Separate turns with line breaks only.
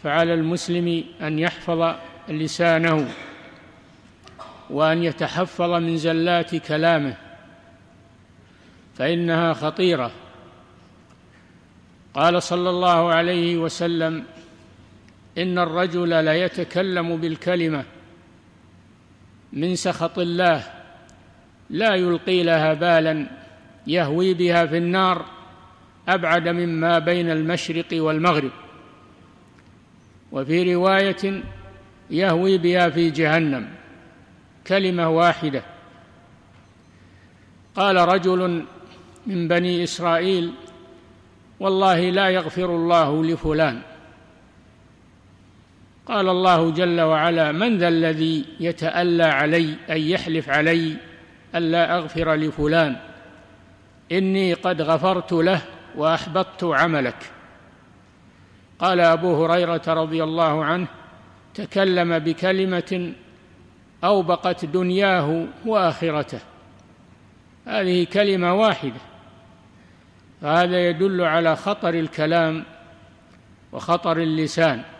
فعلى المسلم أن يحفظ لسانه وأن يتحفظ من زلات كلامه، فإنها خطيرة. قال صلى الله عليه وسلم: إن الرجل ليتكلم بالكلمة من سخط الله لا يلقي لها بالا يهوي بها في النار أبعد مما بين المشرق والمغرب، وفي رواية يهوي بها في جهنم. كلمة واحدة. قال رجل من بني إسرائيل: والله لا يغفر الله لفلان. قال الله جل وعلا: من ذا الذي يتألى علي أن يحلف علي ألا أغفر لفلان؟ إني قد غفرت له وأحبطت عملك. قال أبو هريرة رضي الله عنه: تكلم بكلمة أوبقت دنياه وآخرته. هذه كلمة واحدة. فهذا يدل على خطر الكلام وخطر اللسان.